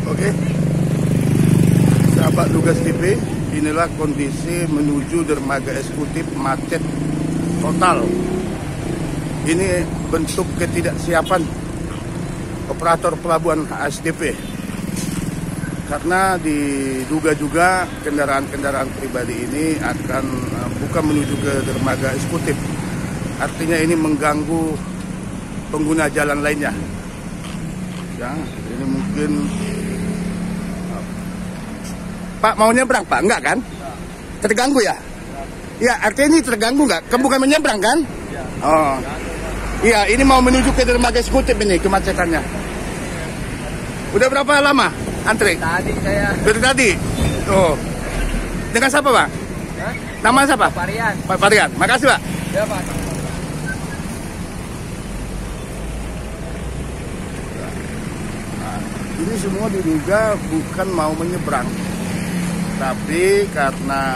Oke, sahabat Tugas TV, inilah kondisi menuju dermaga eksekutif macet total. Ini bentuk ketidaksiapan operator pelabuhan ASDP, karena diduga juga kendaraan-kendaraan pribadi ini akan bukan menuju ke dermaga eksekutif. Artinya ini mengganggu pengguna jalan lainnya. Ya, ini mungkin Pak mau nyebrang Pak? Enggak kan? Terganggu ya? Iya, artinya ini terganggu nggak? Bukan menyeberang kan? Oh, iya, ini mau menuju ke dermaga eksekutif ini kemacetannya. Udah berapa lama antri? Tadi saya. Dari tadi. Oh, dengan siapa Pak? Hah? Nama siapa? Pak Farian. Pak Farian. Makasih Pak. Ya Pak. Ini semua diduga bukan mau menyeberang, tapi karena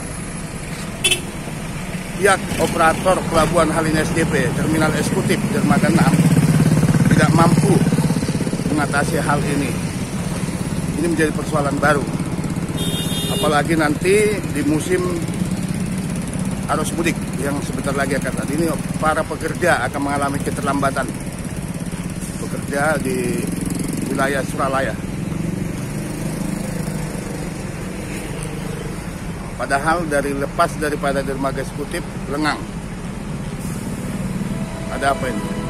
pihak operator pelabuhan Halim SDP, terminal eksekutif dermaga 6 tidak mampu mengatasi hal ini. Ini menjadi persoalan baru, apalagi nanti di musim arus mudik yang sebentar lagi akan datang. Ini para pekerja akan mengalami keterlambatan bekerja di wilayah Suralaya. Padahal lepas daripada dermaga eksekutif lengang. Ada apa ini?